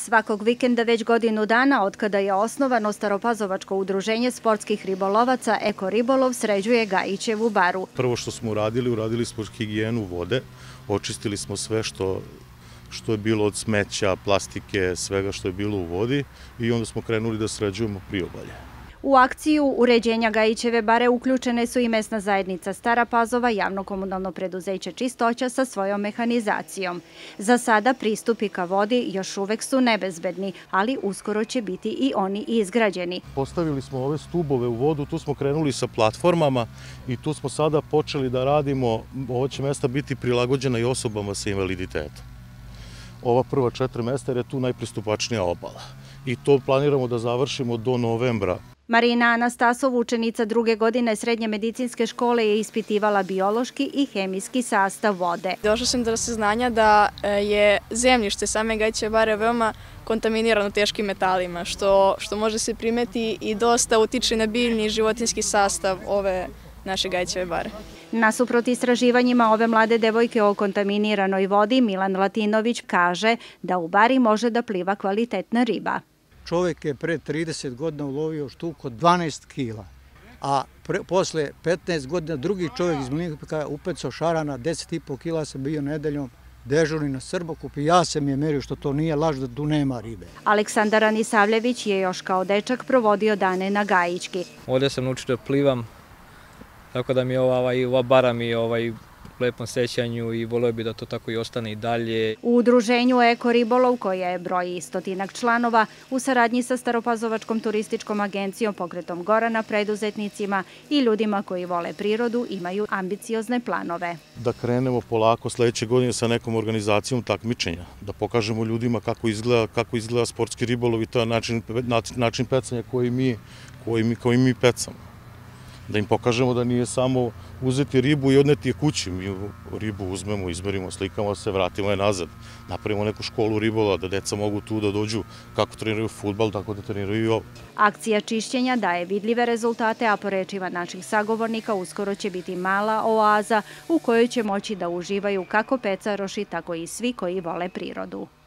Svakog vikenda već godinu dana otkada je osnovano Staropazovačko udruženje sportskih ribolovaca Eko Ribolov sređuje Gajićevu baru. Prvo što smo uradili smo higijenu vode, očistili smo sve što je bilo od smeća, plastike, svega što je bilo u vodi i onda smo krenuli da sređujemo priobalje. U akciju uređenja Gajićeve bare uključene su i mesna zajednica Stara Pazova, javno-komunalno preduzeće Čistoća sa svojom mehanizacijom. Za sada pristupi ka vodi još uvek su nebezbedni, ali uskoro će biti i oni izgrađeni. Postavili smo ove stubove u vodu, tu smo krenuli sa platformama i tu smo sada počeli da radimo, ovo će mesta biti prilagođena i osobama sa invaliditetom. Ova prva 4 mesta jer je tu najpristupačnija obala i to planiramo da završimo do novembra. Marina Anastasov, učenica 2. godine Srednje medicinske škole, je ispitivala biološki i hemijski sastav vode. Došla sam do saznanja da je zemljište same Gajićeve bare veoma kontaminirano teškim metalima, što može se primeti i dosta utiče na biljni i životinjski sastav ove naše Gajićeve bare. Nasuprot istraživanjima ove mlade devojke o kontaminiranoj vodi, Milan Latinović kaže da u bari može da pliva kvalitetna riba. Čovjek je pre 30 godina ulovio štuku od 12 kila, a posle 15 godina drugi čovjek iz Mlinka upecao šarana, 10,5 kila sam bio nedeljom dežurni na Srbokup i ja sam je merio što to nije laž da tu nema ribe. Aleksandar Anisavljević je još kao dečak provodio dane na Gajićki. Ovdje sam naučio da plivam, tako da mi ova bara mi je u lepom sećanju i volio bi da to tako i ostane i dalje. U udruženju Eko Ribolov, koje broji 100 članova, u saradnji sa Staropazovačkom turističkom agencijom, Pokretom Gorana, preduzetnicima i ljudima koji vole prirodu, imaju ambiciozne planove. Da krenemo polako sledeće godine sa nekom organizacijom takmičenja, da pokažemo ljudima kako izgleda sportski ribolov i to je način pecanja koji mi pecamo. Da im pokažemo da nije samo uzeti ribu i odneti je kući. Mi ribu uzmemo, izmerimo, slikamo se, vratimo je nazad. Napravimo neku školu ribolova, da deca mogu tu da dođu kako treniraju fudbal, tako da treniraju i ovo. Akcija čišćenja daje vidljive rezultate, a po rečima naših sagovornika uskoro će biti mala oaza u kojoj će moći da uživaju kako pecaroši, tako i svi koji vole prirodu.